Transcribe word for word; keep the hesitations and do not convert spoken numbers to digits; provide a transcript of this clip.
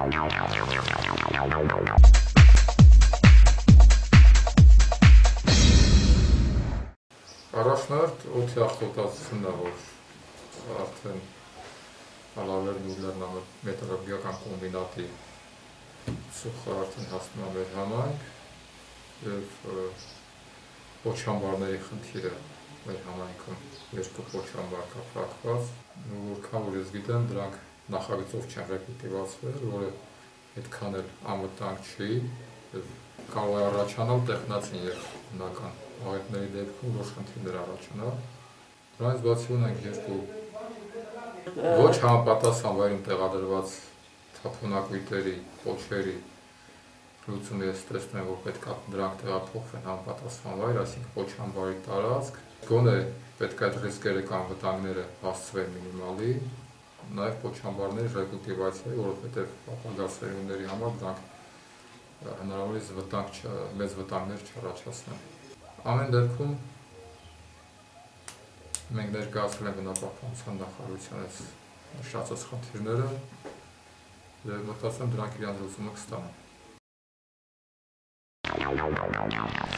Առաջնորդ օդի աղտոտվածությունն է, որ արդեն հալավեր նույնլերն մետալուրգիական կոմբինատի ծուխը արդեն հասնում է մեր համայնք և պոչամբարների խնդիրը մեր համայնքում երկու պոչամբար կա փակված, որքան որ ես գիտեմ, դրանք նախագծով չեն ռեկուլտիվացվել, որը այդքան էլ անվտանգ չի և կարող է առաջանալ տեխնացին և բնական աղետների դեպքում ոչ խնդիրներ առաջանալ։ Դրանից բացի ունենք երկու ոչ համապատասխան վայրում տեղադրված թափոնակույտերի, պոչերի լուծումը ես տեսնում, որ պետք է դրանք տեղափոխվեն համապատասխան վայր, այսինքն պոչամբարի տարածք, գոնե պետք է այդ ռիսկերը կամ վտանգները հասցվեն մինիմալի, նաև պոչամբարների ռեկուլտիվացիայի, որովհետև ապագա սերունդների համար դրանք հնարավորինս վտանգ, մեծ վտանգներ չառաջացնեն։ Ամեն դեպքում մենք ներկայացրել ենք բնապահպանության նախարարության այս նշածած խնդիրները և մտածում եմ դրանք իրենց լուծումը կստանան։